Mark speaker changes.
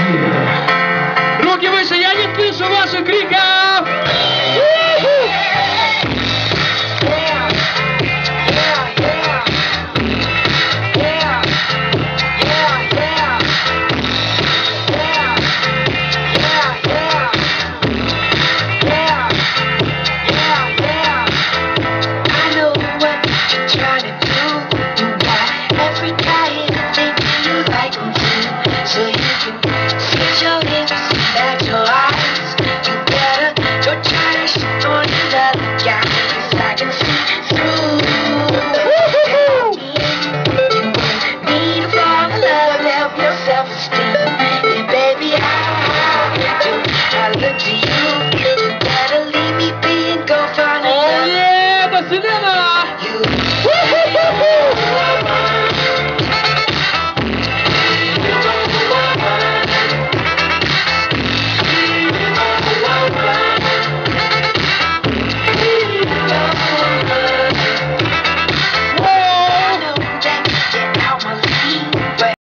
Speaker 1: Руки выше, я не слышу ваших криков!
Speaker 2: Baby, I do. I look to you.